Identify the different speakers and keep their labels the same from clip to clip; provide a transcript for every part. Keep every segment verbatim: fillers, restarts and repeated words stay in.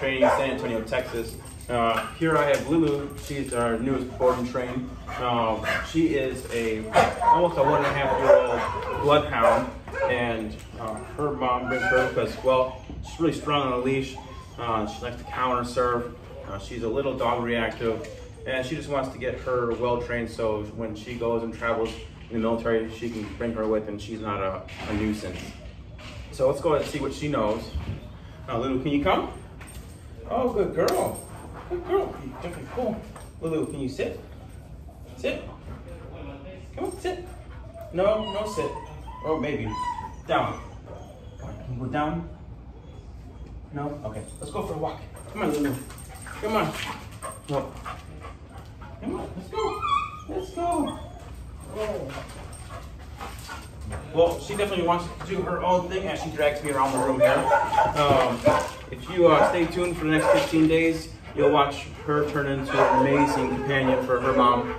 Speaker 1: Training, San Antonio, Texas. Uh, here I have Lulu. She's our newest board and train. Um, she is a almost a one and a half year old Bloodhound, and uh, her mom brings her because, well, she's really strong on a leash. Uh, she likes to counter serve. Uh, she's a little dog reactive, and she just wants to get her well trained so when she goes and travels in the military, she can bring her with and she's not a, a nuisance. So let's go ahead and see what she knows. Now, Lulu, can you come? Oh, good girl. Good girl. Okay, cool. Lulu, can you sit? Sit. Come on, sit. No, no sit. Oh, maybe. Down. Can you go down? No? Okay. Let's go for a walk. Come on, Lulu. Come on. No. Come on, let's go. Let's go. Oh. Well, she definitely wants to do her own thing as she drags me around the room here. Um, if you uh, stay tuned for the next fifteen days, you'll watch her turn into an amazing companion for her mom.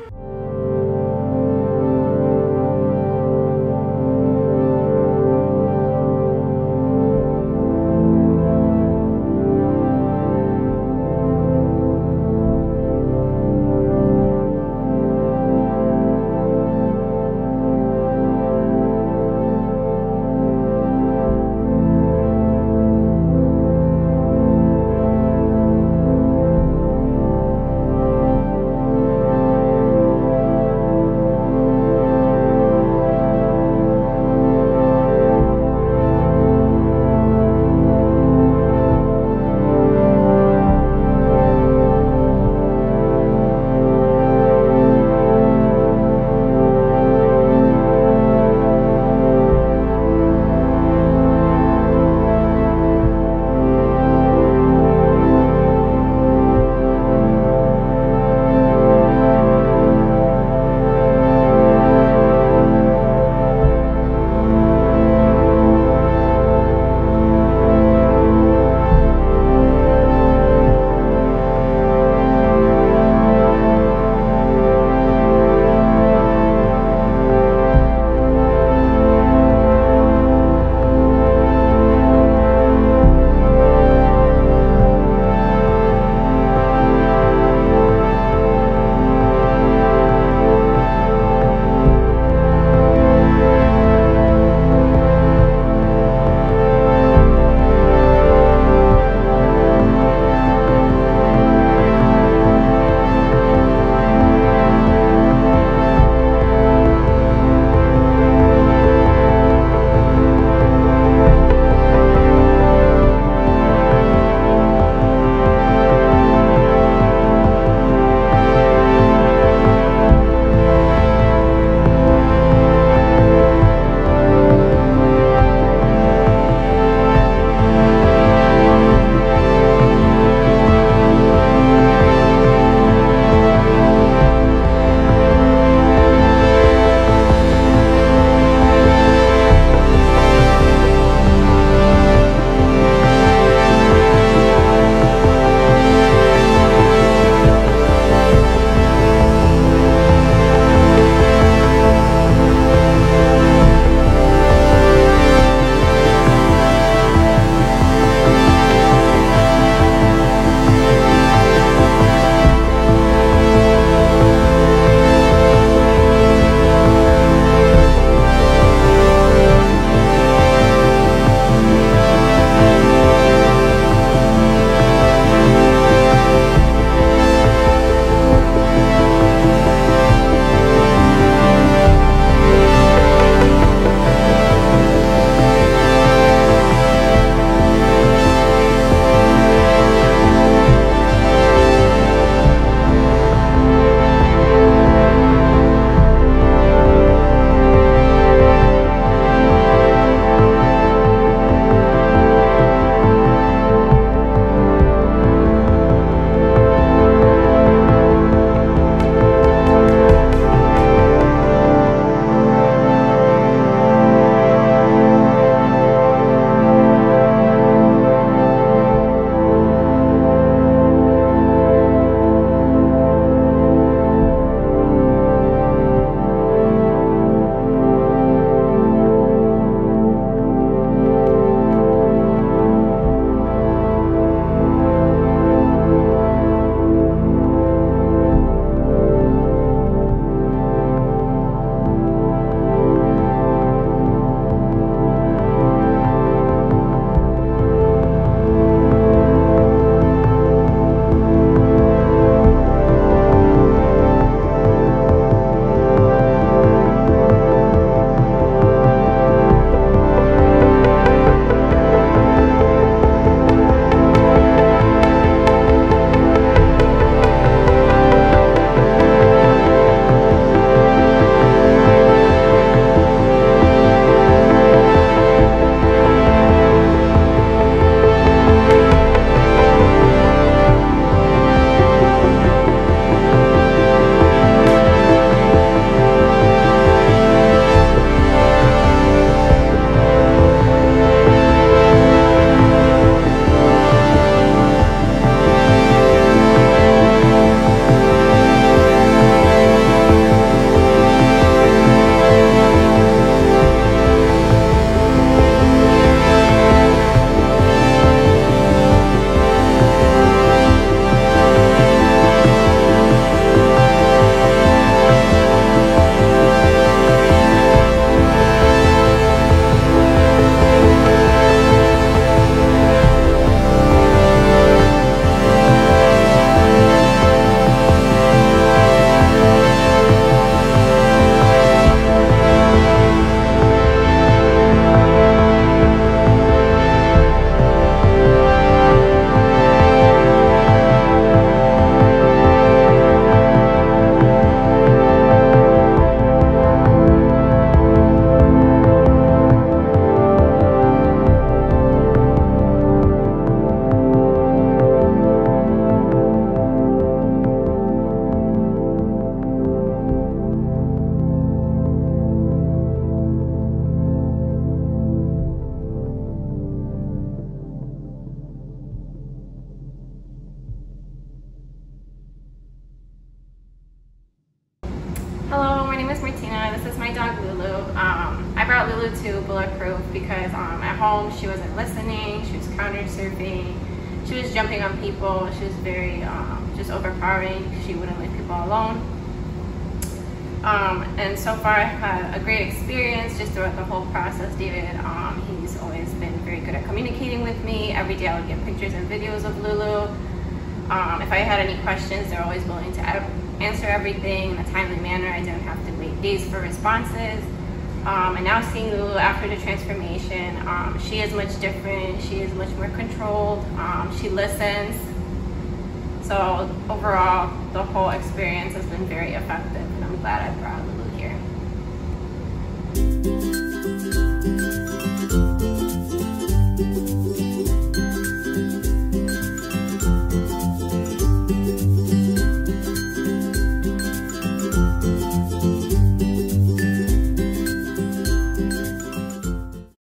Speaker 2: is my dog Lulu. Um, I brought Lulu to Bulletproof because um, at home she wasn't listening, she was counter surfing, she was jumping on people, she was very um, just overpowering, she wouldn't leave people alone. Um, and so far I've had a great experience just throughout the whole process. David, um, he's always been very good at communicating with me. Every day I would get pictures and videos of Lulu. Um, if I had any questions, they're always willing to answer everything in a timely manner. I didn't have to wait days for responses. Um, and now seeing Lulu after the transformation, um, she is much different. She is much more controlled. Um, she listens. So overall, the whole experience has been very effective, and I'm glad I brought Lulu here.